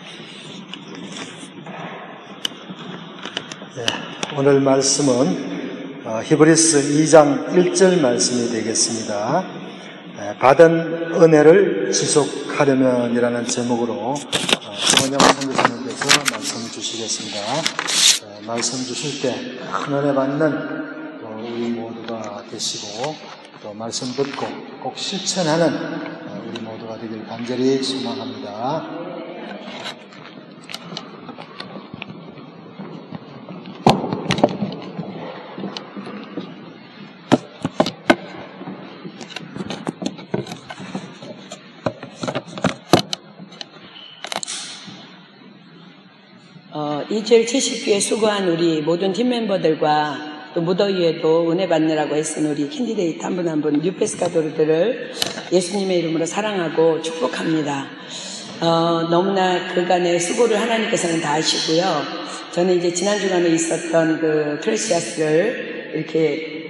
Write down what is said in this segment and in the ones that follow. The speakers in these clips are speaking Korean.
오늘 말씀은 히브리서 2장 1절 말씀이 되겠습니다. 받은 은혜를 지속하려면이라는 제목으로 정원영 선교사님께서 말씀 주시겠습니다. 말씀 주실 때 큰 은혜 받는 우리 모두가 되시고 또 말씀 듣고 꼭 실천하는 우리 모두가 되길 간절히 소망합니다. 이주일 70교회 수고한 우리 모든 팀 멤버들과 또 무더위에도 은혜 받느라고 애쓴 우리 캔디데이트 한 분 한 분 뉴페스카도르들을 예수님의 이름으로 사랑하고 축복합니다. 너무나 그간의 수고를 하나님께서는 다 아시고요. 저는 이제 지난 주간에 있었던 그 트레시아스를 이렇게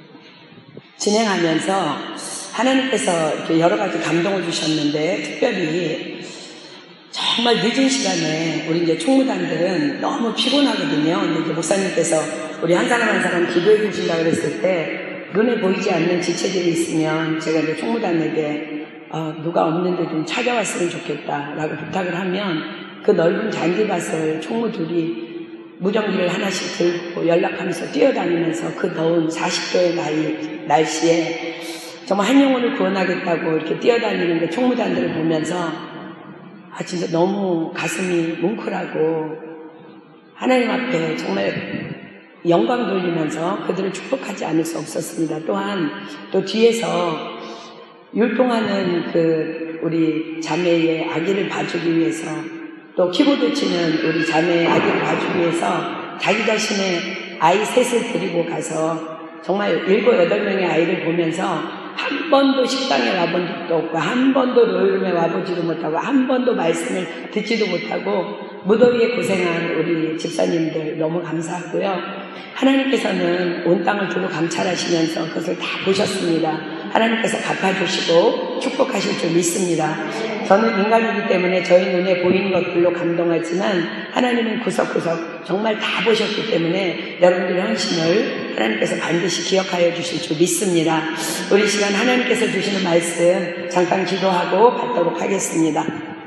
진행하면서 하나님께서 이렇게 여러 가지 감동을 주셨는데 특별히 정말 늦은 시간에 우리 이제 총무단들은 너무 피곤하거든요. 근데 이제 목사님께서 우리 한 사람 한 사람 기도해 주신다 그랬을 때 눈에 보이지 않는 지체들이 있으면 제가 이제 총무단에게 누가 없는데 좀 찾아왔으면 좋겠다라고 부탁을 하면 그 넓은 잔디밭을 총무들이 무전기를 하나씩 들고 연락하면서 뛰어다니면서 그 더운 40도의 날씨에 정말 한 영혼을 구원하겠다고 이렇게 뛰어다니는 그 총무단들을 보면서 진짜 너무 가슴이 뭉클하고 하나님 앞에 정말 영광 돌리면서 그들을 축복하지 않을 수 없었습니다. 또한 또 뒤에서 율동하는 그 우리 자매의 아기를 봐주기 위해서 또 키보드 치는 우리 자매의 아기를 봐주기 위해서 자기 자신의 아이 셋을 데리고 가서 정말 7, 8명의 아이를 보면서 한 번도 식당에 와본 적도 없고 한 번도 로열룸에 와보지도 못하고 한 번도 말씀을 듣지도 못하고 무더위에 고생한 우리 집사님들 너무 감사하고요. 하나님께서는 온 땅을 두루 감찰하시면서 그것을 다 보셨습니다. 하나님께서 갚아주시고 축복하실 줄 믿습니다. 저는 인간이기 때문에 저희 눈에 보이는 것들로 감동하지만 하나님은 구석구석 정말 다 보셨기 때문에 여러분들의 헌신을 하나님께서 반드시 기억하여 주실 줄 믿습니다. 우리 시간 하나님께서 주시는 말씀 잠깐 기도하고 받도록 하겠습니다.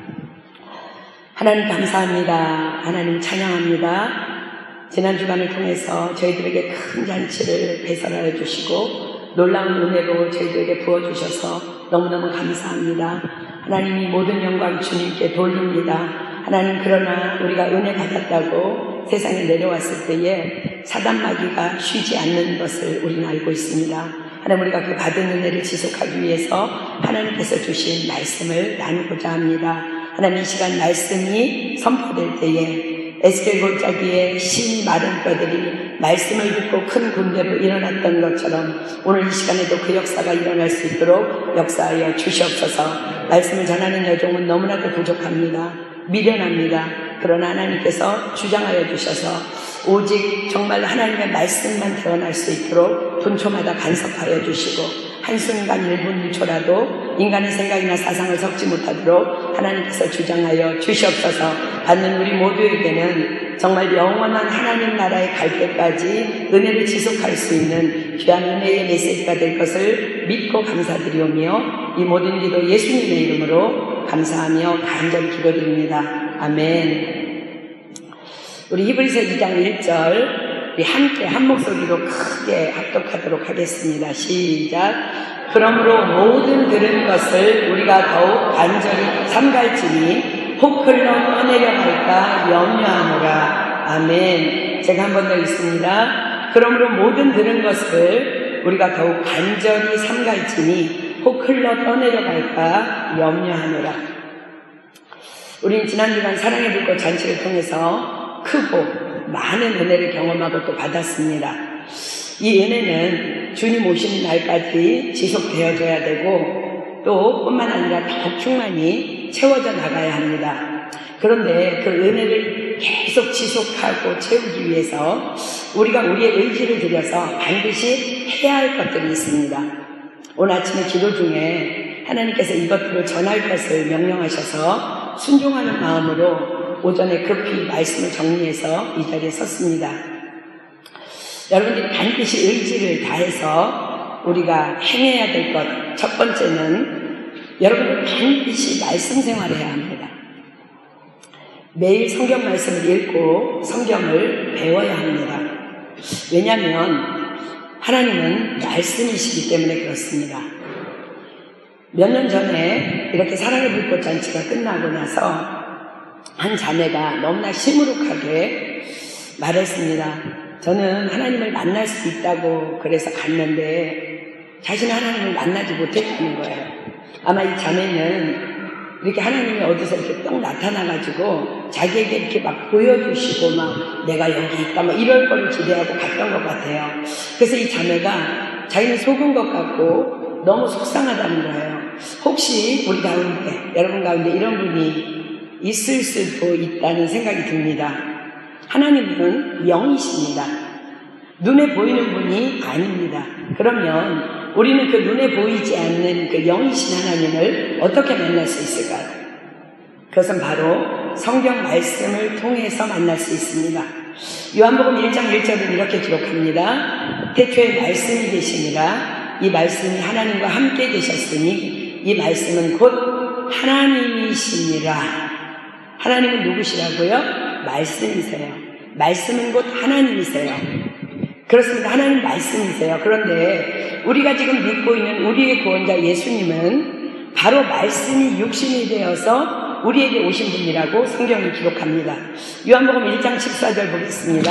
하나님 감사합니다. 하나님 찬양합니다. 지난 주간을 통해서 저희들에게 큰 잔치를 배설하여 주시고 놀라운 은혜로 저희들에게 부어주셔서 너무너무 감사합니다. 하나님이 모든 영광 주님께 돌립니다. 하나님 그러나 우리가 은혜 받았다고 세상에 내려왔을 때에 사단마귀가 쉬지 않는 것을 우리는 알고 있습니다. 하나님 우리가 그 받은 은혜를 지속하기 위해서 하나님께서 주신 말씀을 나누고자 합니다. 하나님 이 시간 말씀이 선포될 때에 에스겔 골짜기에 신 마른 뼈들이 말씀을 듣고 큰 군대로 일어났던 것처럼 오늘 이 시간에도 그 역사가 일어날 수 있도록 역사하여 주시옵소서. 말씀을 전하는 여종은 너무나도 부족합니다. 미련합니다. 그러나 하나님께서 주장하여 주셔서 오직 정말 하나님의 말씀만 드러날 수 있도록 분초마다 간섭하여 주시고 한순간 1분 1초라도 인간의 생각이나 사상을 섞지 못하도록 하나님께서 주장하여 주시옵소서. 받는 우리 모두에게는 정말 영원한 하나님 나라에 갈 때까지 은혜를 지속할 수 있는 귀한 은혜의 메시지가 될 것을 믿고 감사드리오며 이 모든 기도 예수님의 이름으로 감사하며 간절히 기도드립니다. 아멘. 우리 히브리서 2장 1절 우리 함께 한 목소리로 크게 합독하도록 하겠습니다. 시작. 그러므로 모든 들은 것을 우리가 더욱 간절히 삼갈지니 혹 흘러 떠내려 갈까 염려하노라. 아멘. 제가 한 번 더 읽습니다. 그러므로 모든 들은 것을 우리가 더욱 간절히 삼갈지니 혹 흘러 떠내려 갈까 염려하노라. 우리는 지난 주간 사랑의 불꽃 잔치를 통해서 크고 많은 은혜를 경험하고 또 받았습니다. 이 은혜는 주님 오시는 날까지 지속되어져야 되고 또 뿐만 아니라 더욱 충만히 채워져 나가야 합니다. 그런데 그 은혜를 계속 지속하고 채우기 위해서 우리가 우리의 의지를 들여서 반드시 해야 할 것들이 있습니다. 오늘 아침에 기도 중에 하나님께서 이것들을 전할 것을 명령하셔서 순종하는 마음으로 오전에 급히 말씀을 정리해서 이 자리에 섰습니다. 여러분들이 반드시 의지를 다해서 우리가 행해야 될 것 첫 번째는 여러분들 반드시 말씀 생활해야 합니다. 매일 성경 말씀을 읽고 성경을 배워야 합니다. 왜냐하면 하나님은 말씀이시기 때문에 그렇습니다. 몇 년 전에 이렇게 사랑의 불꽃 잔치가 끝나고 나서 한 자매가 너무나 시무룩하게 말했습니다. 저는 하나님을 만날 수 있다고 그래서 갔는데 자신은 하나님을 만나지 못했다는 거예요. 아마 이 자매는 이렇게 하나님이 어디서 이렇게 떡 나타나가지고 자기에게 이렇게 막 보여주시고 막 내가 여기 있다 막 이럴 거를 기대하고 갔던 것 같아요. 그래서 이 자매가 자기는 속은 것 같고 너무 속상하다는 거예요. 혹시 우리 가운데, 여러분 가운데 이런 분이 있을 수도 있다는 생각이 듭니다. 하나님은 영이십니다. 눈에 보이는 분이 아닙니다. 그러면 우리는 그 눈에 보이지 않는 그 영이신 하나님을 어떻게 만날 수 있을까요? 그것은 바로 성경 말씀을 통해서 만날 수 있습니다. 요한복음 1장 1절은 이렇게 기록합니다. 태초에 말씀이 계시니라. 이 말씀이 하나님과 함께 계셨으니 이 말씀은 곧 하나님이시니라. 하나님은 누구시라고요? 말씀이세요. 말씀은 곧 하나님이세요. 그렇습니다. 하나님 말씀이세요. 그런데 우리가 지금 믿고 있는 우리의 구원자 예수님은 바로 말씀이 육신이 되어서 우리에게 오신 분이라고 성경이 기록합니다. 요한복음 1장 14절 보겠습니다.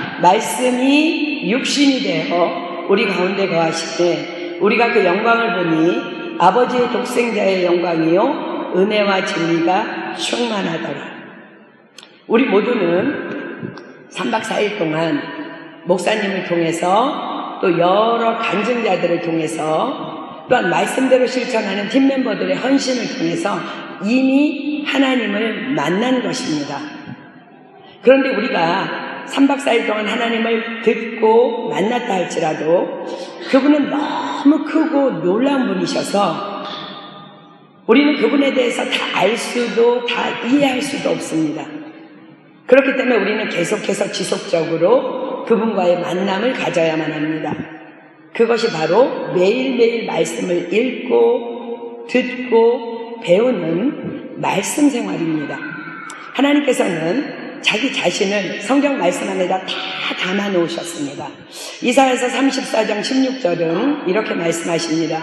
말씀이 육신이 되어 우리 가운데 거하실 때 우리가 그 영광을 보니 아버지의 독생자의 영광이요 은혜와 진리가 충만하더라. 우리 모두는 3박 4일 동안 목사님을 통해서 또 여러 간증자들을 통해서 또한 말씀대로 실천하는 팀멤버들의 헌신을 통해서 이미 하나님을 만난 것입니다. 그런데 우리가 3박 4일 동안 하나님을 듣고 만났다 할지라도 그분은 너무 크고 놀라운 분이셔서 우리는 그분에 대해서 다 알 수도 다 이해할 수도 없습니다. 그렇기 때문에 우리는 계속해서 지속적으로 그분과의 만남을 가져야만 합니다. 그것이 바로 매일매일 말씀을 읽고 듣고 배우는 말씀 생활입니다. 하나님께서는 자기 자신을 성경 말씀 안에다 다 담아 놓으셨습니다. 이사야서 34장 16절은 이렇게 말씀하십니다.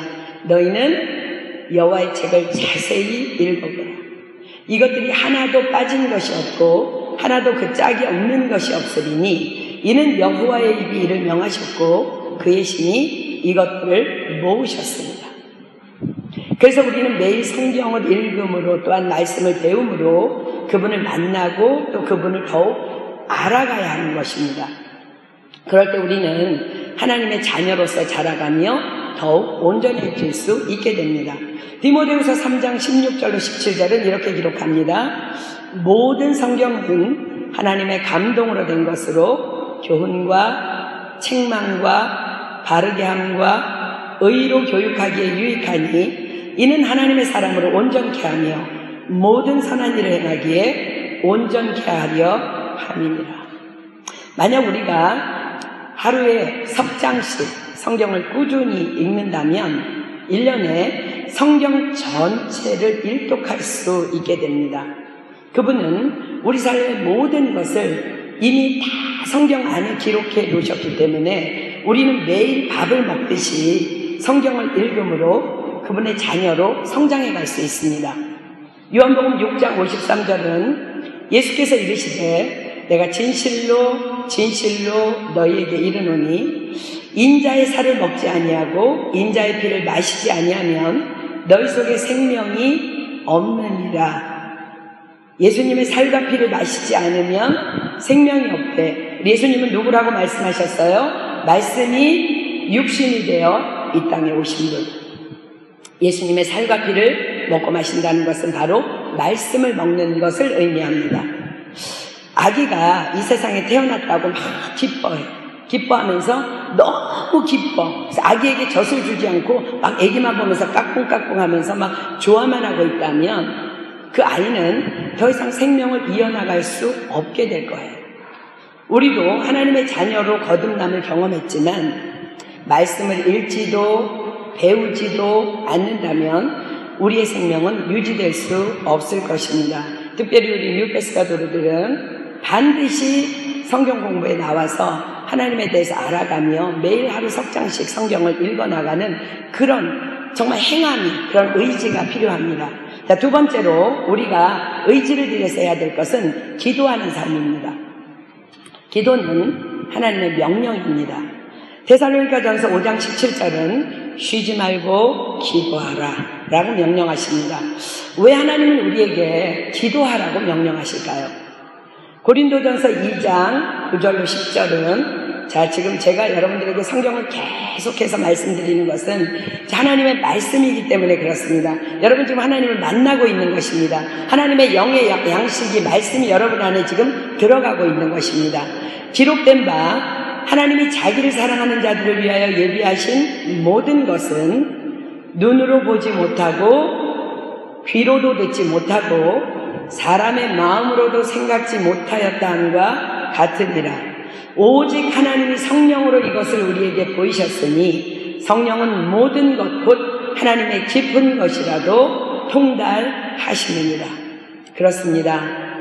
너희는 여호와의 책을 자세히 읽어보라. 이것들이 하나도 빠진 것이 없고 하나도 그 짝이 없는 것이 없으리니 이는 여호와의 입이 이를 명하셨고 그의 신이 이것들을 모으셨습니다. 그래서 우리는 매일 성경을 읽음으로 또한 말씀을 배움으로 그분을 만나고 또 그분을 더욱 알아가야 하는 것입니다. 그럴 때 우리는 하나님의 자녀로서 자라가며 더욱 온전해질 수 있게 됩니다. 디모데후서 3장 16절로 17절은 이렇게 기록합니다. 모든 성경은 하나님의 감동으로 된 것으로 교훈과 책망과 바르게 함과 의로 교육하기에 유익하니 이는 하나님의 사람으로 온전케 하며 모든 선한 일을 행하기에 온전케 하려 함이니라. 만약 우리가 하루에 석 장씩 성경을 꾸준히 읽는다면 1년에 성경 전체를 일독할 수 있게 됩니다. 그분은 우리 삶의 모든 것을 이미 다 성경 안에 기록해 놓으셨기 때문에 우리는 매일 밥을 먹듯이 성경을 읽음으로 그분의 자녀로 성장해 갈 수 있습니다. 요한복음 6장 53절은 예수께서 이르시되 내가 진실로 진실로 너희에게 이르노니 인자의 살을 먹지 아니하고 인자의 피를 마시지 아니하면 너희 속에 생명이 없느니라. 예수님의 살과 피를 마시지 않으면 생명이 없대. 예수님은 누구라고 말씀하셨어요? 말씀이 육신이 되어 이 땅에 오신 분. 예수님의 살과 피를 먹고 마신다는 것은 바로 말씀을 먹는 것을 의미합니다. 아기가 이 세상에 태어났다고 막 기뻐해요. 기뻐하면서 너무 기뻐. 그래서 아기에게 젖을 주지 않고 막 아기만 보면서 까꿍까꿍 하면서 막 좋아만 하고 있다면 그 아이는 더 이상 생명을 이어나갈 수 없게 될 거예요. 우리도 하나님의 자녀로 거듭남을 경험했지만 말씀을 읽지도 배우지도 않는다면 우리의 생명은 유지될 수 없을 것입니다. 특별히 우리 뉴패스 가도르들은 반드시 성경 공부에 나와서 하나님에 대해서 알아가며 매일 하루 석 장씩 성경을 읽어나가는 그런 정말 행함이, 그런 의지가 필요합니다. 자, 두 번째로 우리가 의지를 들여서 해야 될 것은 기도하는 삶입니다. 기도는 하나님의 명령입니다. 데살로니가전서 5장 17절은 쉬지 말고 기도하라 라고 명령하십니다. 왜 하나님은 우리에게 기도하라고 명령하실까요? 고린도전서 2장 9절로 10절은 자, 지금 제가 여러분들에게 성경을 계속해서 말씀드리는 것은 하나님의 말씀이기 때문에 그렇습니다. 여러분 지금 하나님을 만나고 있는 것입니다. 하나님의 영의 양식이 말씀이 여러분 안에 지금 들어가고 있는 것입니다. 기록된 바 하나님이 자기를 사랑하는 자들을 위하여 예비하신 모든 것은 눈으로 보지 못하고 귀로도 듣지 못하고 사람의 마음으로도 생각지 못하였다 함과 같으니라. 오직 하나님이 성령으로 이것을 우리에게 보이셨으니 성령은 모든 것 곧 하나님의 깊은 것이라도 통달하시느니라. 그렇습니다.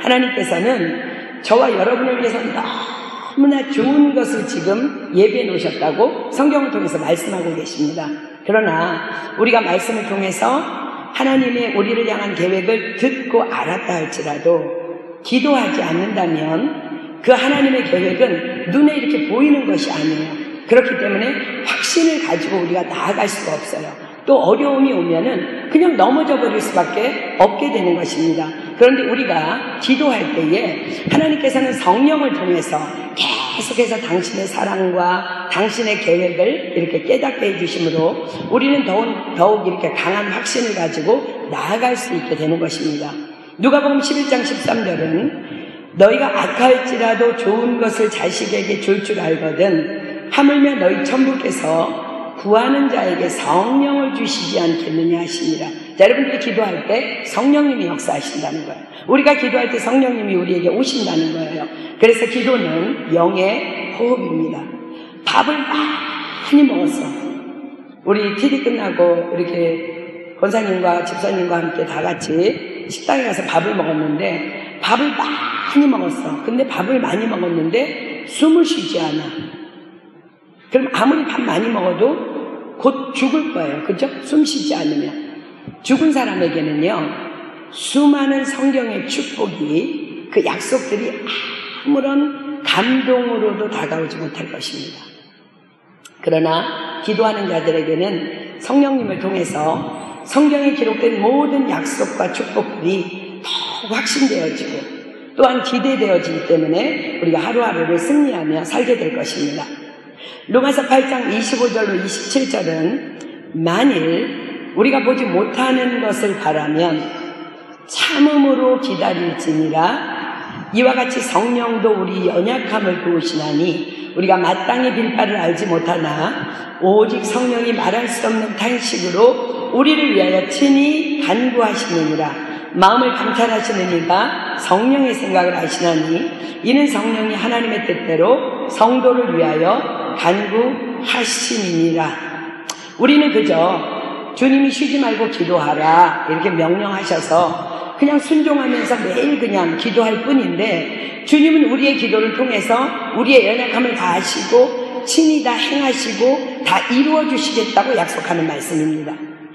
하나님께서는 저와 여러분을 위해서 너무나 좋은 것을 지금 예비해 놓으셨다고 성경을 통해서 말씀하고 계십니다. 그러나 우리가 말씀을 통해서 하나님의 우리를 향한 계획을 듣고 알았다 할지라도 기도하지 않는다면 그 하나님의 계획은 눈에 이렇게 보이는 것이 아니에요. 그렇기 때문에 확신을 가지고 우리가 나아갈 수가 없어요. 또 어려움이 오면은 그냥 넘어져 버릴 수밖에 없게 되는 것입니다. 그런데 우리가 기도할 때에 하나님께서는 성령을 통해서 계속해서 당신의 사랑과 당신의 계획을 이렇게 깨닫게 해주심으로 우리는 더욱 이렇게 강한 확신을 가지고 나아갈 수 있게 되는 것입니다. 누가복음 11장 13절은 너희가 악할지라도 좋은 것을 자식에게 줄 줄 알거든 하물며 너희 천부께서 구하는 자에게 성령을 주시지 않겠느냐 하시니라. 자, 여러분들이 기도할 때 성령님이 역사하신다는 거예요. 우리가 기도할 때 성령님이 우리에게 오신다는 거예요. 그래서 기도는 영의 호흡입니다. 밥을 많이 먹었어. 우리 TD 끝나고 이렇게 권사님과 집사님과 함께 다 같이 식당에 가서 밥을 먹었는데 밥을 많이 먹었어. 근데 밥을 많이 먹었는데 숨을 쉬지 않아. 그럼 아무리 밥 많이 먹어도 곧 죽을 거예요. 그죠? 숨 쉬지 않으면. 죽은 사람에게는요, 수많은 성경의 축복이, 그 약속들이 아무런 감동으로도 다가오지 못할 것입니다. 그러나 기도하는 자들에게는 성령님을 통해서 성경에 기록된 모든 약속과 축복들이 더 확신되어지고 또한 기대되어지기 때문에 우리가 하루하루를 승리하며 살게 될 것입니다. 로마서 8장 25절로 27절은 만일 우리가 보지 못하는 것을 바라면 참음으로 기다릴지니라. 이와 같이 성령도 우리 연약함을 도우시나니 우리가 마땅히 빌 바를 알지 못하나 오직 성령이 말할 수 없는 탄식으로 우리를 위하여 친히 간구하시느니라. 마음을 감찰하시는 이가 성령의 생각을 아시나니 이는 성령이 하나님의 뜻대로 성도를 위하여 간구하심이니라. 우리는 그저 주님이 쉬지 말고 기도하라 이렇게 명령하셔서 그냥 순종하면서 매일 그냥 기도할 뿐인데 주님은 우리의 기도를 통해서 우리의 연약함을 다 아시고 친히 다 행하시고 다 이루어 주시겠다고 약속하는 말씀입니다.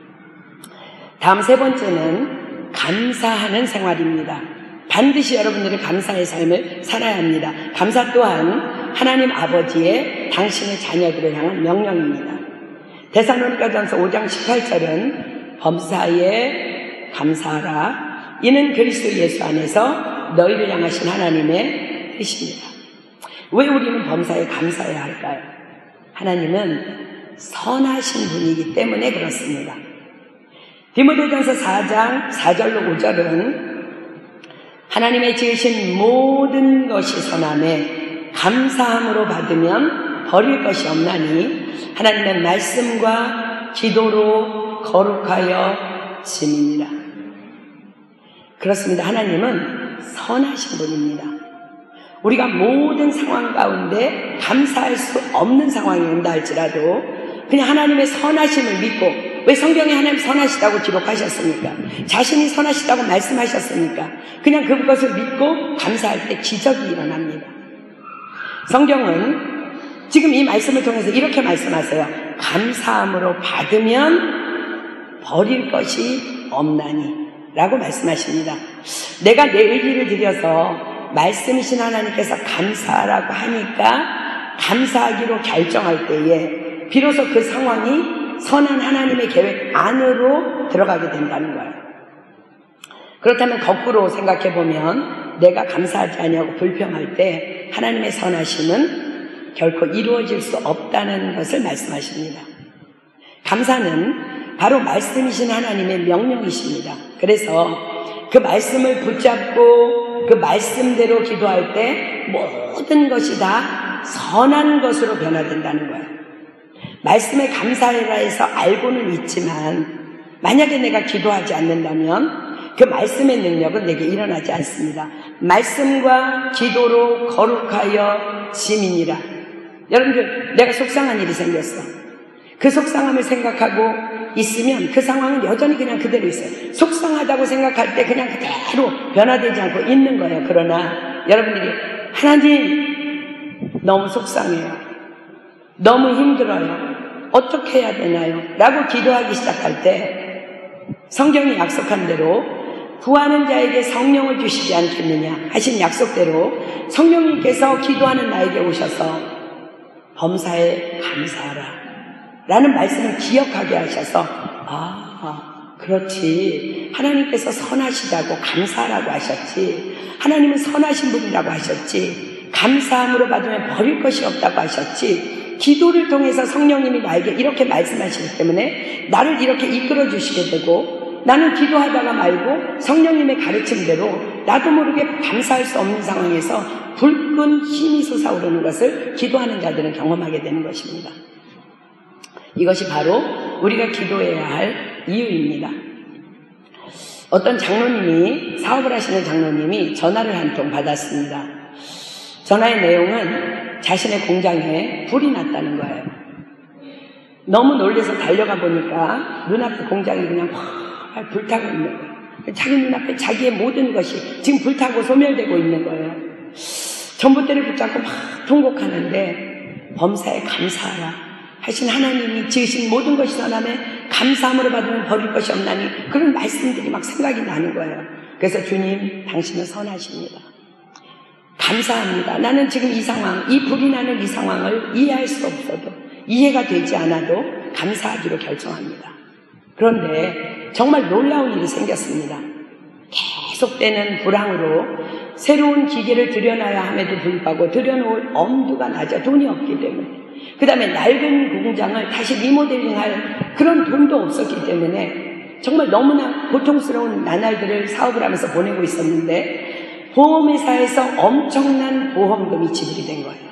다음 세 번째는 감사하는 생활입니다. 반드시 여러분들이 감사의 삶을 살아야 합니다. 감사 또한 하나님 아버지의 당신의 자녀들을 향한 명령입니다. 데살로니가전서 5장 18절은 범사에 감사하라. 이는 그리스도 예수 안에서 너희를 향하신 하나님의 뜻입니다. 왜 우리는 범사에 감사해야 할까요? 하나님은 선하신 분이기 때문에 그렇습니다. 디모데전서 4장 4절로 5절은 하나님의 지으신 모든 것이 선함에 감사함으로 받으면 버릴 것이 없나니 하나님의 말씀과 기도로 거룩하여 짐이니라. 그렇습니다. 하나님은 선하신 분입니다. 우리가 모든 상황 가운데 감사할 수 없는 상황이 온다 할지라도 그냥 하나님의 선하심을 믿고, 왜 성경에 하나님 선하시다고 기록하셨습니까? 자신이 선하시다고 말씀하셨으니까 그냥 그것을 믿고 감사할 때 기적이 일어납니다. 성경은 지금 이 말씀을 통해서 이렇게 말씀하세요. 감사함으로 받으면 버릴 것이 없나니 라고 말씀하십니다. 내가 내 의지를 들여서 말씀이신 하나님께서 감사하라고 하니까 감사하기로 결정할 때에 비로소 그 상황이 선한 하나님의 계획 안으로 들어가게 된다는 거예요. 그렇다면 거꾸로 생각해 보면 내가 감사하지 아니하고 불평할 때 하나님의 선하심은 결코 이루어질 수 없다는 것을 말씀하십니다. 감사는 바로 말씀이신 하나님의 명령이십니다. 그래서 그 말씀을 붙잡고 그 말씀대로 기도할 때 모든 것이 다 선한 것으로 변화된다는 거예요. 말씀에 감사해라 해서 알고는 있지만 만약에 내가 기도하지 않는다면 그 말씀의 능력은 내게 일어나지 않습니다. 말씀과 기도로 거룩하여 짐이니라. 여러분들, 내가 속상한 일이 생겼어. 그 속상함을 생각하고 있으면 그 상황은 여전히 그냥 그대로 있어요. 속상하다고 생각할 때 그냥 그대로 변화되지 않고 있는 거예요. 그러나 여러분들이 하나님 너무 속상해요. 너무 힘들어요. 어떻게 해야 되나요? 라고 기도하기 시작할 때 성경이 약속한 대로 구하는 자에게 성령을 주시지 않겠느냐 하신 약속대로 성령님께서 기도하는 나에게 오셔서 범사에 감사하라 라는 말씀을 기억하게 하셔서 그렇지, 하나님께서 선하시다고 감사하라고 하셨지, 하나님은 선하신 분이라고 하셨지, 감사함으로 받으면 버릴 것이 없다고 하셨지, 기도를 통해서 성령님이 나에게 이렇게 말씀하시기 때문에 나를 이렇게 이끌어 주시게 되고, 나는 기도하다가 말고 성령님의 가르침대로 나도 모르게 감사할 수 없는 상황에서 불끈 힘이 솟아오르는 것을 기도하는 자들은 경험하게 되는 것입니다. 이것이 바로 우리가 기도해야 할 이유입니다. 어떤 장로님이, 사업을 하시는 장로님이 전화를 한 통 받았습니다. 전화의 내용은 자신의 공장에 불이 났다는 거예요. 너무 놀라서 달려가 보니까 눈앞에 공장이 그냥 활 불타고 있는 거예요. 자기 눈앞에 자기의 모든 것이 지금 불타고 소멸되고 있는 거예요. 전봇대를 붙잡고 막 통곡하는데 범사에 감사하라 하신 하나님이 지으신 모든 것이 선함에 감사함으로 받으면 버릴 것이 없나니, 그런 말씀들이 막 생각이 나는 거예요. 그래서 주님, 당신은 선하십니다. 감사합니다. 나는 지금 이 상황, 이 불이 나는 이 상황을 이해할 수 없어도, 이해가 되지 않아도 감사하기로 결정합니다. 그런데 정말 놀라운 일이 생겼습니다. 계속되는 불황으로 새로운 기계를 들여놔야 함에도 불구하고 들여놓을 엄두가 나죠. 돈이 없기 때문에. 그 다음에 낡은 공장을 다시 리모델링할 그런 돈도 없었기 때문에 정말 너무나 고통스러운 나날들을 사업을 하면서 보내고 있었는데 보험회사에서 엄청난 보험금이 지불이 된 거예요.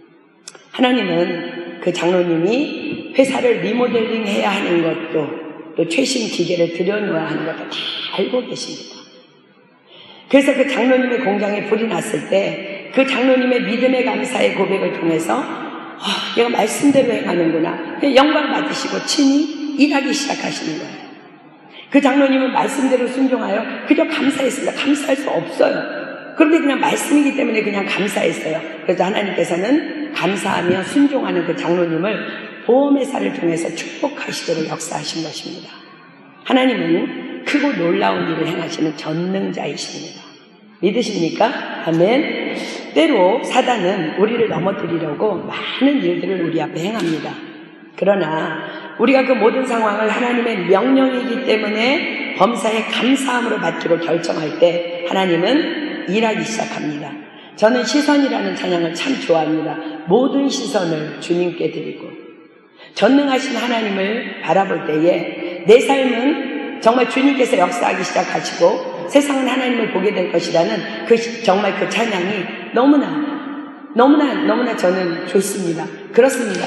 하나님은 그 장로님이 회사를 리모델링 해야 하는 것도, 또 최신 기계를 들여놓아야 하는 것도 다 알고 계십니다. 그래서 그 장로님의 공장에 불이 났을 때 그 장로님의 믿음의 감사의 고백을 통해서 내가 말씀대로 행하는구나, 영광 받으시고 친히 일하기 시작하시는 거예요. 그 장로님은 말씀대로 순종하여 그저 감사했습니다. 감사할 수 없어요. 그런데 그냥 말씀이기 때문에 그냥 감사했어요. 그래서 하나님께서는 감사하며 순종하는 그 장로님을 보험회사를 통해서 축복하시도록 역사하신 것입니다. 하나님은 크고 놀라운 일을 행하시는 전능자이십니다. 믿으십니까? 아멘. 때로 사단은 우리를 넘어뜨리려고 많은 일들을 우리 앞에 행합니다. 그러나 우리가 그 모든 상황을 하나님의 명령이기 때문에 범사에 감사함으로 받기로 결정할 때 하나님은 일하기 시작합니다. 저는 시선이라는 찬양을 참 좋아합니다. 모든 시선을 주님께 드리고 전능하신 하나님을 바라볼 때에 내 삶은 정말 주님께서 역사하기 시작하시고 세상은 하나님을 보게 될 것이라는 정말 그 찬양이 너무나 저는 좋습니다. 그렇습니다.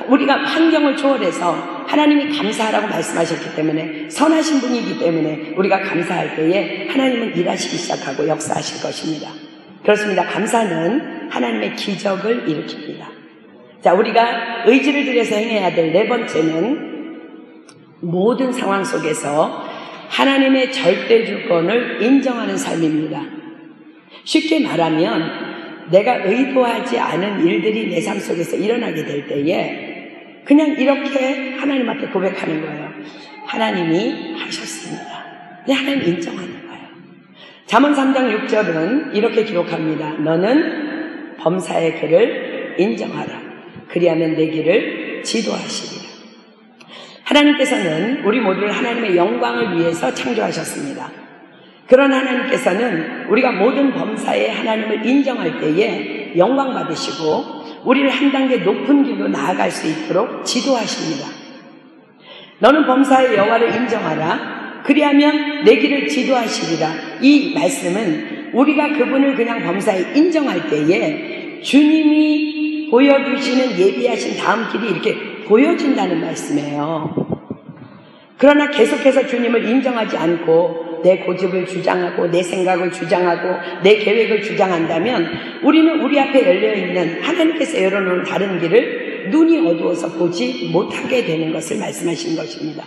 우리가 환경을 초월해서 하나님이 감사하라고 말씀하셨기 때문에, 선하신 분이기 때문에 우리가 감사할 때에 하나님은 일하시기 시작하고 역사하실 것입니다. 그렇습니다. 감사는 하나님의 기적을 일으킵니다. 자, 우리가 의지를 들여서 행해야 될 네 번째는 모든 상황 속에서 하나님의 절대 주권을 인정하는 삶입니다. 쉽게 말하면 내가 의도하지 않은 일들이 내 삶 속에서 일어나게 될 때에 그냥 이렇게 하나님 앞에 고백하는 거예요. 하나님이 하셨습니다. 그냥 하나님 인정하는 거예요. 잠언 3장 6절은 이렇게 기록합니다. 너는 범사의 그를 인정하라. 그리하면 내 길을 지도하시리라. 하나님께서는 우리 모두를 하나님의 영광을 위해서 창조하셨습니다. 그런 하나님께서는 우리가 모든 범사에 하나님을 인정할 때에 영광 받으시고 우리를 한 단계 높은 길로 나아갈 수 있도록 지도하십니다. 너는 범사의 여호와를 인정하라. 그리하면 내 길을 지도하시리라. 이 말씀은 우리가 그분을 그냥 범사에 인정할 때에 주님이 보여주시는 예비하신 다음 길이 이렇게 보여진다는 말씀이에요. 그러나 계속해서 주님을 인정하지 않고 내 고집을 주장하고 내 생각을 주장하고 내 계획을 주장한다면 우리는 우리 앞에 열려있는 하나님께서 열어놓은 다른 길을 눈이 어두워서 보지 못하게 되는 것을 말씀하신 것입니다.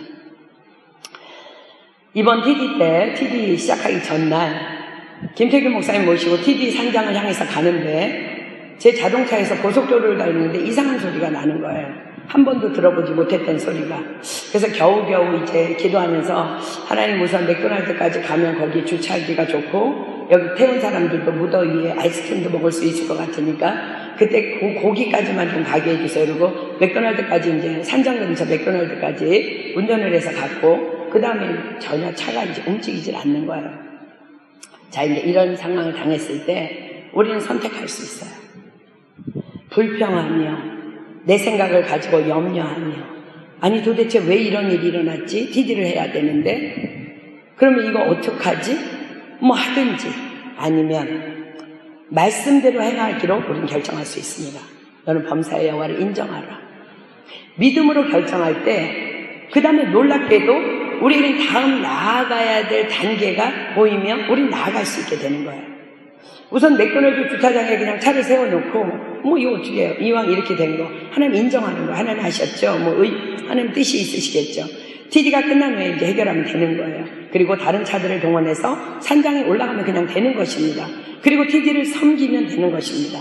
이번 TD 때, TD 시작하기 전날 김태균 목사님 모시고 TD 산장을 향해서 가는데 제 자동차에서 고속도로를 달리는데 이상한 소리가 나는 거예요. 한 번도 들어보지 못했던 소리가. 그래서 겨우겨우 이제 기도하면서 하나님 우선 맥도날드까지 가면 거기 주차하기가 좋고 여기 태운 사람들도 무더위에 아이스크림도 먹을 수 있을 것 같으니까 그때 고기까지만 좀 가게 해주세요. 그리고 맥도날드까지 이제 산장 근처 맥도날드까지 운전을 해서 갔고 그 다음에 전혀 차가 이제 움직이질 않는 거예요. 자, 이제 이런 상황을 당했을 때 우리는 선택할 수 있어요. 불평하며 내 생각을 가지고 염려하며 아니 도대체 왜 이런 일이 일어났지? TD를 해야 되는데 그러면 이거 어떡하지? 뭐 하든지 아니면 말씀대로 행하기로 우리는 결정할 수 있습니다. 너는 범사의 여호와를 인정하라. 믿음으로 결정할 때 그 다음에 놀랍게도 우리는 다음 나아가야 될 단계가 보이면 우리는 나아갈 수 있게 되는 거예요. 우선 맥도날드 주차장에 그냥 차를 세워놓고 뭐 이거 어떻게 해요? 이왕 이렇게 된 거 하나님 인정하는 거 하나님 하셨죠? 뭐 하나님 뜻이 있으시겠죠? TD가 끝난 후에 이제 해결하면 되는 거예요. 그리고 다른 차들을 동원해서 산장에 올라가면 그냥 되는 것입니다. 그리고 TD를 섬기면 되는 것입니다.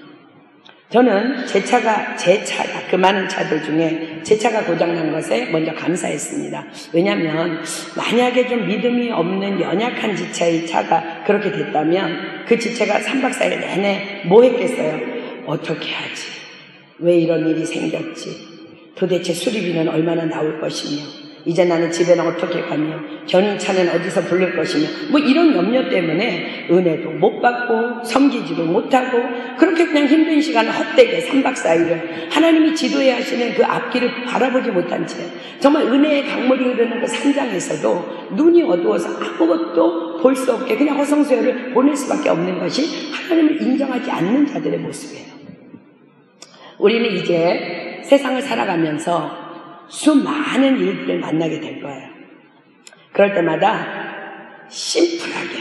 저는 제 차가 그 많은 차들 중에 제 차가 고장난 것에 먼저 감사했습니다. 왜냐하면 만약에 좀 믿음이 없는 연약한 지체의 차가 그렇게 됐다면 그 지체가 3박 4일 내내 뭐 했겠어요? 어떻게 하지? 왜 이런 일이 생겼지? 도대체 수리비는 얼마나 나올 것이며 이제 나는 집에는 어떻게 가며 견인차는 어디서 부를 것이며 뭐 이런 염려 때문에 은혜도 못 받고 섬기지도 못하고 그렇게 그냥 힘든 시간을 헛되게 3박 4일을 하나님이 지도해 하시는 그 앞길을 바라보지 못한 채 정말 은혜의 강물이 흐르는 그 산장에서도 눈이 어두워서 아무것도 볼 수 없게 그냥 허송세월을 보낼 수밖에 없는 것이 하나님을 인정하지 않는 자들의 모습이에요. 우리는 이제 세상을 살아가면서 수많은 일들을 만나게 될 거예요. 그럴 때마다 심플하게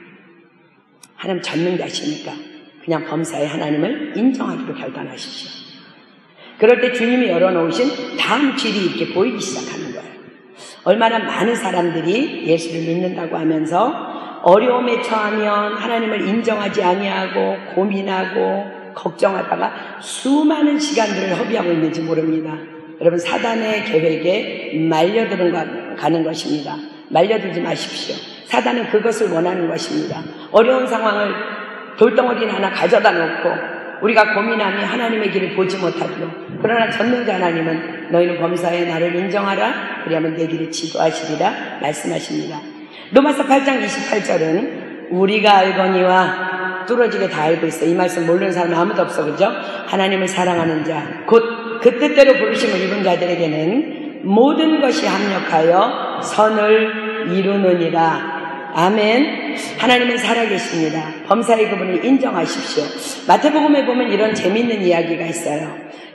하나님 전능자시니까 그냥 범사의 하나님을 인정하기로 결단하십시오. 그럴 때 주님이 열어놓으신 다음 길이 이렇게 보이기 시작하는 거예요. 얼마나 많은 사람들이 예수를 믿는다고 하면서 어려움에 처하면 하나님을 인정하지 아니하고 고민하고 걱정하다가 수많은 시간들을 허비하고 있는지 모릅니다. 여러분 사단의 계획에 말려드는 것입니다. 말려들지 마십시오. 사단은 그것을 원하는 것입니다. 어려운 상황을 돌덩어리 하나 가져다 놓고 우리가 고민하며 하나님의 길을 보지 못하도록 그러나 전능자 하나님은 너희는 범사에 나를 인정하라 그리하면 내 길을 지도하시리라 말씀하십니다. 로마서 8장 28절은 우리가 알거니와 뚫어지게 다 알고 있어. 이 말씀 모르는 사람은 아무도 없어. 그죠? 하나님을 사랑하는 자 곧 그 뜻대로 부르심을 입은 자들에게는 모든 것이 합력하여 선을 이루느니라. 아멘. 하나님은 살아계십니다. 범사의 그분을 인정하십시오. 마태복음에 보면 이런 재미있는 이야기가 있어요.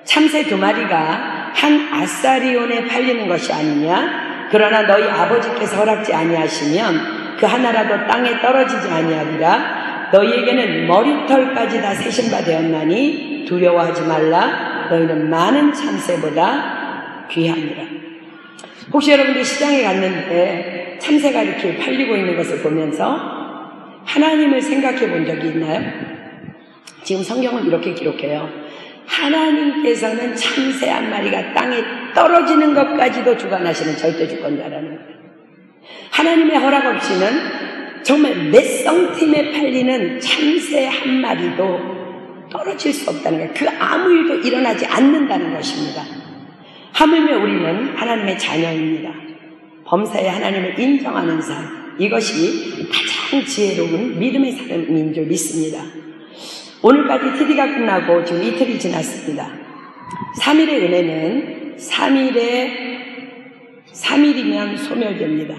참새 2마리가 한 아사리온에 팔리는 것이 아니냐? 그러나 너희 아버지께서 허락지 아니하시면 그 하나라도 땅에 떨어지지 아니하리라. 너희에게는 머리털까지 다 세신 바 되었나니 두려워하지 말라. 너희는 많은 참새보다 귀하니라. 혹시 여러분들이 시장에 갔는데 참새가 이렇게 팔리고 있는 것을 보면서 하나님을 생각해 본 적이 있나요? 지금 성경은 이렇게 기록해요. 하나님께서는 참새 한 마리가 땅에 떨어지는 것까지도 주관하시는 절대 주권자라는 거예요. 하나님의 허락 없이는 정말 몇 성팀에 팔리는 참새 한 마리도 떨어질 수 없다는 거예요. 그 아무 일도 일어나지 않는다는 것입니다. 하물며 우리는 하나님의 자녀입니다. 범사에 하나님을 인정하는 삶, 이것이 가장 지혜로운 믿음의 삶인 줄 믿습니다. 오늘까지 TD가 끝나고 지금 이틀이 지났습니다. 3일의 은혜는 3일이면 소멸됩니다.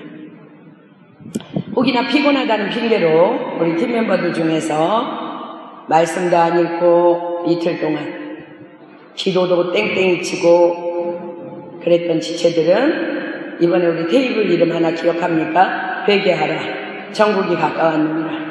혹이나 피곤하다는 핑계로 우리 팀 멤버들 중에서 말씀도 안 읽고 이틀 동안 기도도 땡땡이 치고 그랬던 지체들은 이번에 우리 테이블 이름 하나 기억합니까? 회개하라. 천국이 가까웠느니라.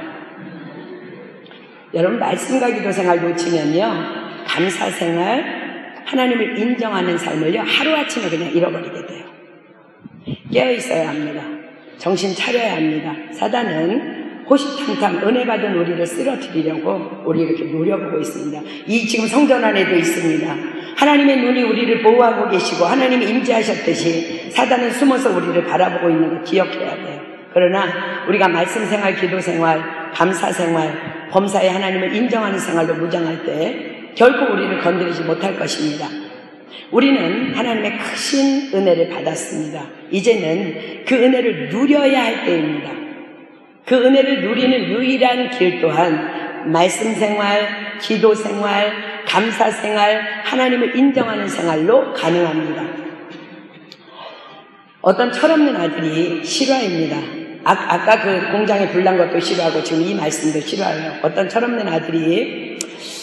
여러분 말씀과 기도 생활 놓치면요, 감사 생활, 하나님을 인정하는 삶을요 하루아침에 그냥 잃어버리게 돼요. 깨어있어야 합니다. 정신 차려야 합니다. 사단은 호시탐탐 은혜 받은 우리를 쓰러뜨리려고 우리 이렇게 노려보고 있습니다. 이 지금 성전 안에도 있습니다. 하나님의 눈이 우리를 보호하고 계시고 하나님이 임재하셨듯이 사단은 숨어서 우리를 바라보고 있는 거 기억해야 돼요. 그러나 우리가 말씀 생활, 기도 생활, 감사 생활, 범사에 하나님을 인정하는 생활로 무장할 때 결코 우리를 건드리지 못할 것입니다. 우리는 하나님의 크신 은혜를 받았습니다. 이제는 그 은혜를 누려야 할 때입니다. 그 은혜를 누리는 유일한 길 또한 말씀 생활, 기도 생활, 감사 생활, 하나님을 인정하는 생활로 가능합니다. 어떤 철없는 아들이 실화입니다. 아까 그 공장에 불난 것도 싫어하고 지금 이 말씀도 싫어해요. 어떤 철없는 아들이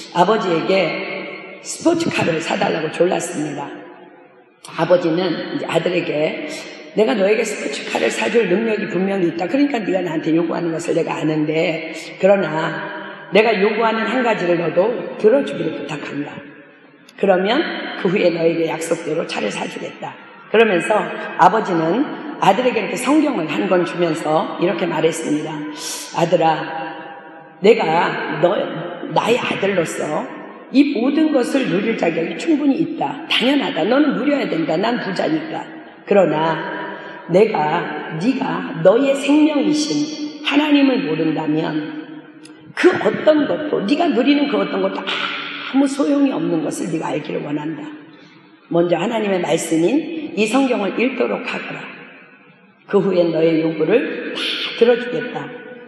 아버지에게 스포츠카를 사달라고 졸랐습니다. 아버지는 이제 아들에게 내가 너에게 스포츠카를 사줄 능력이 분명히 있다. 그러니까 네가 나한테 요구하는 것을 내가 아는데 그러나 내가 요구하는 한 가지를 너도 들어주기를 부탁한다. 그러면 그 후에 너에게 약속대로 차를 사주겠다. 그러면서 아버지는 아들에게 이렇게 성경을 한 권 주면서 이렇게 말했습니다. 아들아, 내가 나의 아들로서 이 모든 것을 누릴 자격이 충분히 있다. 당연하다. 너는 누려야 된다. 난 부자니까. 그러나 네가 너의 생명이신 하나님을 모른다면 그 어떤 것도 네가 누리는 그 어떤 것도 아무 소용이 없는 것을 네가 알기를 원한다. 먼저 하나님의 말씀인 이 성경을 읽도록 하거라. 그 후엔 너의 요구를 다 들어주겠다.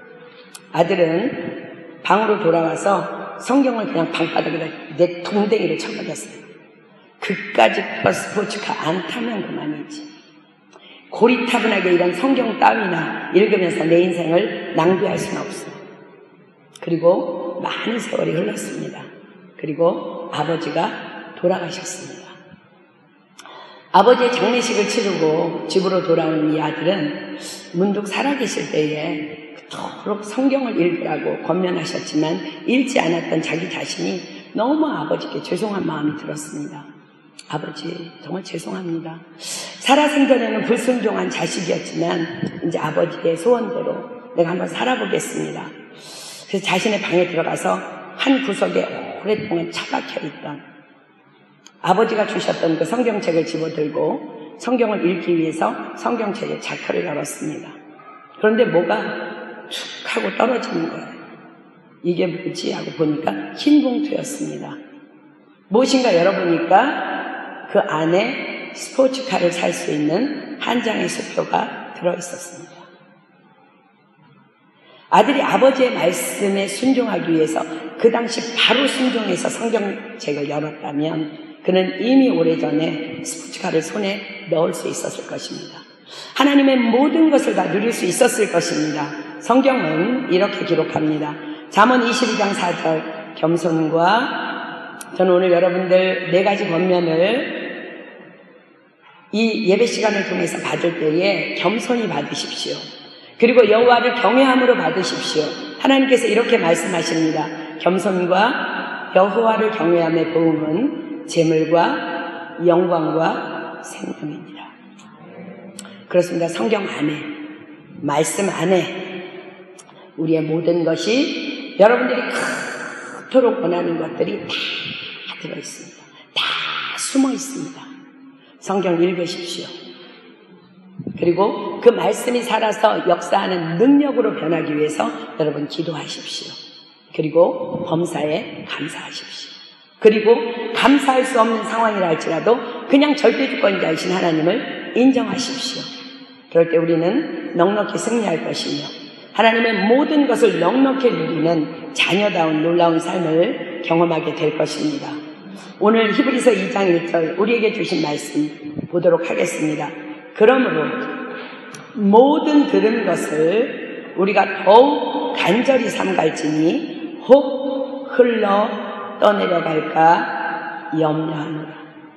아들은 방으로 돌아와서 성경을 그냥 방바닥에다 내 동댕이를 쳐버렸어요. 그까짓 스포츠카 안 타면 그만이지. 고리타분하게 이런 성경 따위나 읽으면서 내 인생을 낭비할 수는 없어. 그리고 많은 세월이 흘렀습니다. 그리고 아버지가 돌아가셨습니다. 아버지의 장례식을 치르고 집으로 돌아온 이 아들은 문득 살아계실 때에 그토록 성경을 읽으라고 권면하셨지만 읽지 않았던 자기 자신이 너무 아버지께 죄송한 마음이 들었습니다. 아버지 정말 죄송합니다. 살아생전에는 불순종한 자식이었지만 이제 아버지의 소원대로 내가 한번 살아보겠습니다. 그래서 자신의 방에 들어가서 한 구석에 오랫동안 처박혀 있던 아버지가 주셨던 그 성경책을 집어들고 성경을 읽기 위해서 성경책의 자크를 열었습니다. 그런데 뭐가 툭 하고 떨어지는 거예요. 이게 뭐지 하고 보니까 흰 봉투였습니다. 무엇인가 열어보니까 그 안에 스포츠카를 살 수 있는 한 장의 수표가 들어있었습니다. 아들이 아버지의 말씀에 순종하기 위해서 그 당시 바로 순종해서 성경책을 열었다면 그는 이미 오래전에 스포츠카를 손에 넣을 수 있었을 것입니다. 하나님의 모든 것을 다 누릴 수 있었을 것입니다. 성경은 이렇게 기록합니다. 잠언 22장 4절 겸손과 저는 오늘 여러분들 4가지 권면을 이 예배 시간을 통해서 받을 때에 겸손히 받으십시오. 그리고 여호와를 경외함으로 받으십시오. 하나님께서 이렇게 말씀하십니다. 겸손과 여호와를 경외함의 보응은 재물과 영광과 생명입니다. 그렇습니다. 성경 안에, 말씀 안에 우리의 모든 것이 여러분들이 그토록 원하는 것들이 다 들어있습니다. 다 숨어 있습니다. 성경 읽으십시오. 그리고 그 말씀이 살아서 역사하는 능력으로 변하기 위해서 여러분 기도하십시오. 그리고 범사에 감사하십시오. 그리고 감사할 수 없는 상황이라 할지라도 그냥 절대주권자이신 하나님을 인정하십시오. 그럴 때 우리는 넉넉히 승리할 것이며 하나님의 모든 것을 넉넉히 누리는 자녀다운 놀라운 삶을 경험하게 될 것입니다. 오늘 히브리서 2장 1절 우리에게 주신 말씀 보도록 하겠습니다. 그러므로 모든 들은 것을 우리가 더욱 간절히 삼갈지니 혹 흘러 떠내려갈까 염려하노라.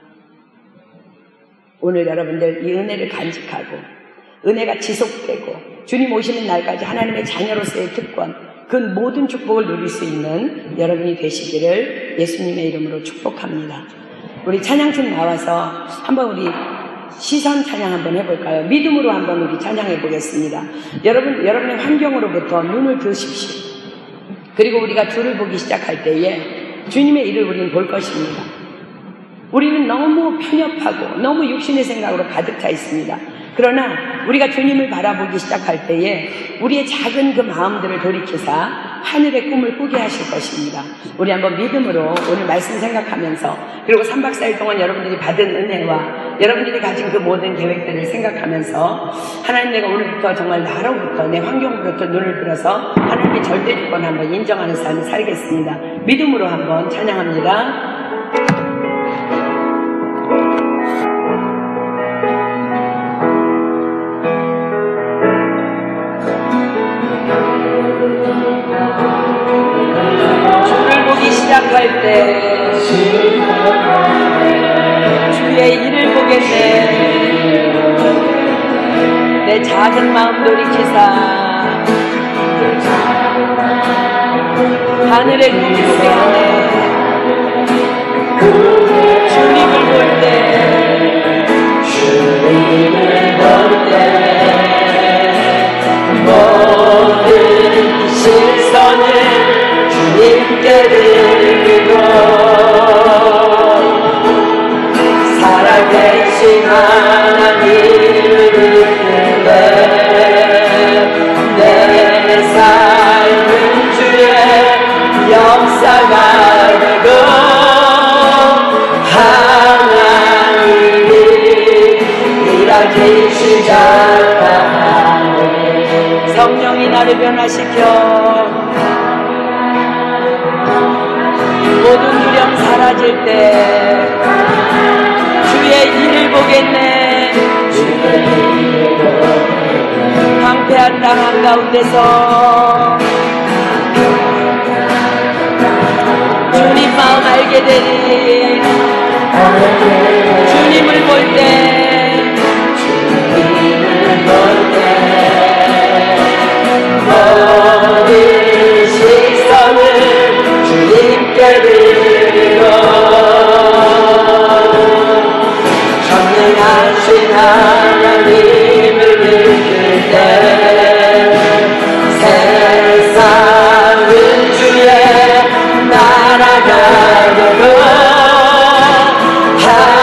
오늘 여러분들 이 은혜를 간직하고 은혜가 지속되고 주님 오시는 날까지 하나님의 자녀로서의 특권, 그 모든 축복을 누릴 수 있는 여러분이 되시기를 예수님의 이름으로 축복합니다. 우리 찬양팀 나와서 한번 우리 시선 찬양 한번 해볼까요? 믿음으로 한번 우리 찬양해 보겠습니다. 여러분의 환경으로부터 눈을 드십시오. 그리고 우리가 주를 보기 시작할 때에 주님의 일을 우리는 볼 것입니다. 우리는 너무 편협하고 너무 육신의 생각으로 가득 차 있습니다. 그러나 우리가 주님을 바라보기 시작할 때에 우리의 작은 그 마음들을 돌이키사 하늘의 꿈을 꾸게 하실 것입니다. 우리 한번 믿음으로 오늘 말씀 생각하면서 그리고 3박 4일 동안 여러분들이 받은 은혜와 여러분들이 가진 그 모든 계획들을 생각하면서 하나님, 내가 오늘부터 정말 나로부터 내 환경으로부터 눈을 들어서 하나님의 절대주권을 한번 인정하는 삶을 살겠습니다. 믿음으로 한번 찬양합니다. 시작할 때 주의 일을 보겠네. 내 작은 마음 돌이키사 하늘의 꿈을 보게 하네. 주님을 볼 때 모든 시선을 주님께 드리고 살아계신 하나님을 믿는데 내 삶은 주의 역사가 되고 하나님이 일하기 시작하네. 성령이 나를 변화시켜 모든 두려움 사라질 때 주의 일을 보겠네. 황폐한 땅 한가운데서 주님 마음 알게 되니 주님을 볼 때 모든 시선을 주님께 드리고 전능하신 하나님을 믿을 때 세상은 주의 나라가 되고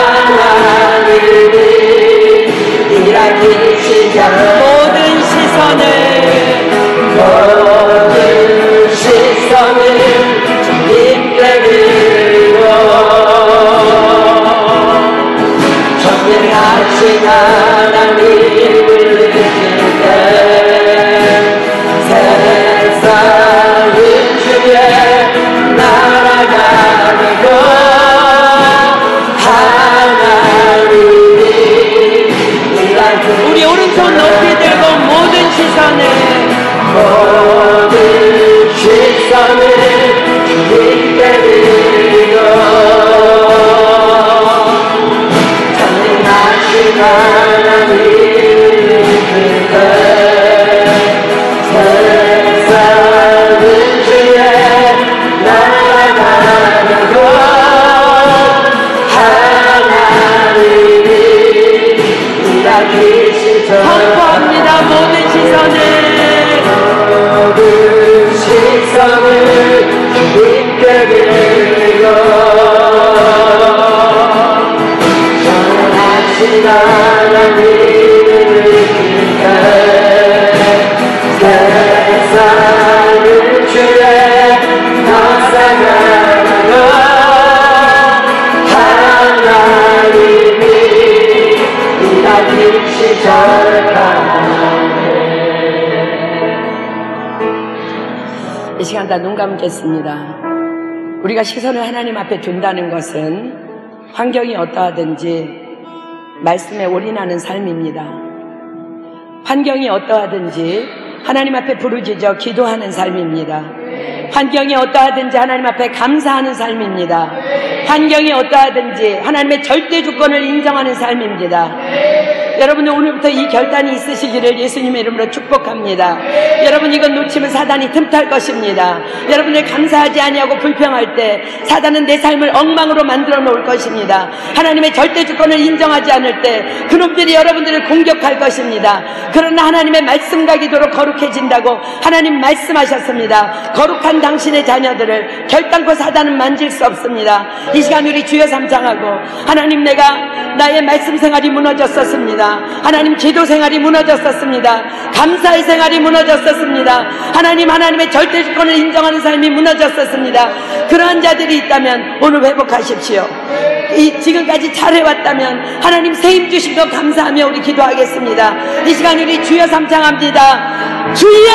기도합니다. 눈 감겠습니다. 우리가 시선을 하나님 앞에 둔다는 것은 환경이 어떠하든지 말씀에 올인하는 삶입니다. 환경이 어떠하든지 하나님 앞에 부르짖어 기도하는 삶입니다. 환경이 어떠하든지 하나님 앞에 감사하는 삶입니다. 환경이 어떠하든지 하나님의 절대 주권을 인정하는 삶입니다. 여러분들 오늘부터 이 결단이 있으시기를 예수님의 이름으로 축복합니다. 여러분 이건 놓치면 사단이 틈탈 것입니다. 여러분들 감사하지 아니하고 불평할 때 사단은 내 삶을 엉망으로 만들어 놓을 것입니다. 하나님의 절대 주권을 인정하지 않을 때 그놈들이 여러분들을 공격할 것입니다. 그러나 하나님의 말씀과 기도로 거룩해진다고 하나님 말씀하셨습니다. 거룩한 당신의 자녀들을 결단코 사단은 만질 수 없습니다. 이 시간 우리 주여 삼창하고 하나님 내가 나의 말씀 생활이 무너졌었습니다. 하나님 기도 생활이 무너졌었습니다. 감사의 생활이 무너졌었습니다. 하나님의 절대 주권을 인정하는 삶이 무너졌었습니다. 그러한 자들이 있다면 오늘 회복하십시오. 지금까지 잘해왔다면 하나님 세임 주신 것 감사하며 우리 기도하겠습니다. 이 시간 우리 주여 삼창합니다. 주여!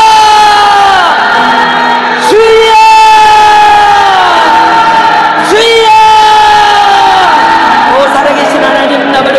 주여! 주여! 오 살아계신 하나님 나를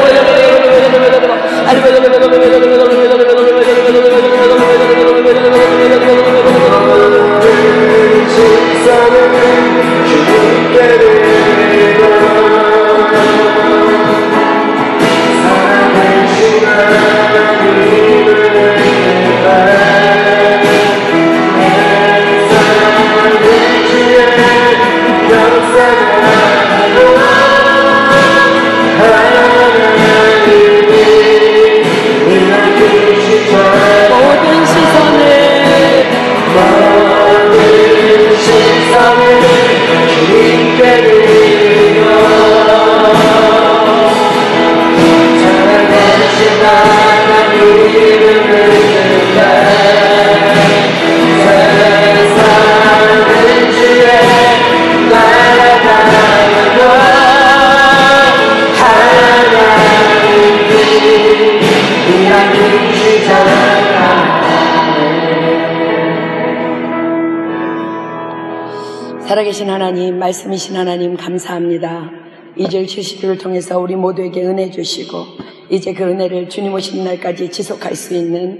살아계신 하나님, 말씀이신 하나님 감사합니다. 2절 70주를 통해서 우리 모두에게 은혜 주시고 이제 그 은혜를 주님 오시는 날까지 지속할 수 있는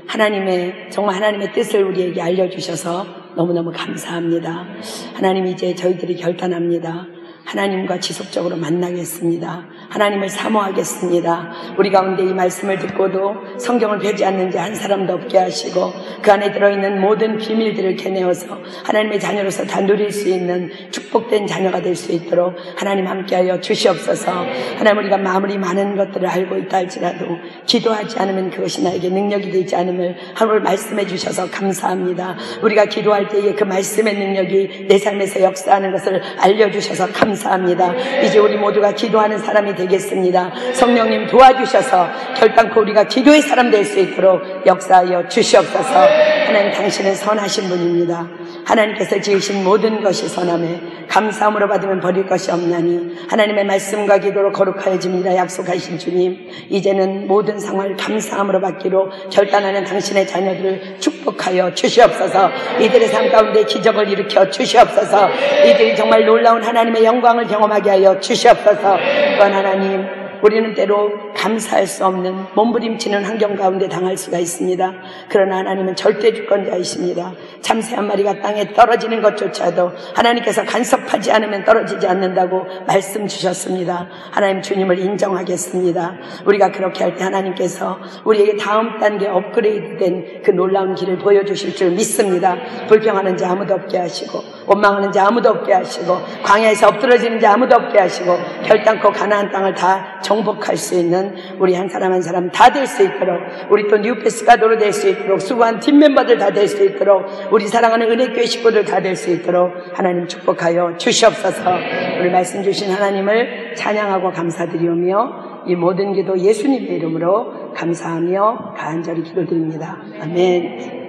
정말 하나님의 뜻을 우리에게 알려주셔서 너무너무 감사합니다. 하나님 이제 저희들이 결단합니다. 하나님과 지속적으로 만나겠습니다. 하나님을 사모하겠습니다. 우리 가운데 이 말씀을 듣고도 성경을 펴지 않는 자 한 사람도 없게 하시고 그 안에 들어있는 모든 비밀들을 캐내어서 하나님의 자녀로서 다 누릴 수 있는 축복된 자녀가 될 수 있도록 하나님 함께하여 주시옵소서. 하나님 우리가 아무리 많은 것들을 알고 있다 할지라도 기도하지 않으면 그것이 나에게 능력이 되지 않음을 하나님 말씀해 주셔서 감사합니다. 우리가 기도할 때에 그 말씀의 능력이 내 삶에서 역사하는 것을 알려주셔서 감사합니다. 이제 우리 모두가 기도하는 사람이 되겠습니다. 성령님 도와주셔서 결단코 우리가 기도의 사람 될 수 있도록 역사하여 주시옵소서. 하나님 당신은 선하신 분입니다. 하나님께서 지으신 모든 것이 선함에 감사함으로 받으면 버릴 것이 없나니 하나님의 말씀과 기도로 거룩하여집니다. 약속하신 주님, 이제는 모든 상황을 감사함으로 받기로 결단하는 당신의 자녀들을 축복하여 주시옵소서. 이들의 삶 가운데 기적을 일으켜 주시옵소서. 이들이 정말 놀라운 하나님의 영광을 경험하게 하여 주시옵소서. 또한 하나님, 우리는 때로 감사할 수 없는 몸부림치는 환경 가운데 당할 수가 있습니다. 그러나 하나님은 절대 주권자이십니다. 참새 한 마리가 땅에 떨어지는 것조차도 하나님께서 간섭하지 않으면 떨어지지 않는다고 말씀 주셨습니다. 하나님 주님을 인정하겠습니다. 우리가 그렇게 할 때 하나님께서 우리에게 다음 단계 업그레이드된 그 놀라운 길을 보여주실 줄 믿습니다. 불평하는 자 아무도 없게 하시고 원망하는 자 아무도 없게 하시고 광야에서 엎드러지는 자 아무도 없게 하시고 결단코 가나안 땅을 다 정복할 수 있는 우리 한 사람 한 사람 다 될 수 있도록, 우리 또 뉴페스 가도로 될 수 있도록, 수고한 팀 멤버들 다 될 수 있도록, 우리 사랑하는 은혜교회 식구들 다 될 수 있도록 하나님 축복하여 주시옵소서. 오늘 말씀 주신 하나님을 찬양하고 감사드리오며 이 모든 기도 예수님의 이름으로 감사하며 간절히 기도드립니다. 아멘.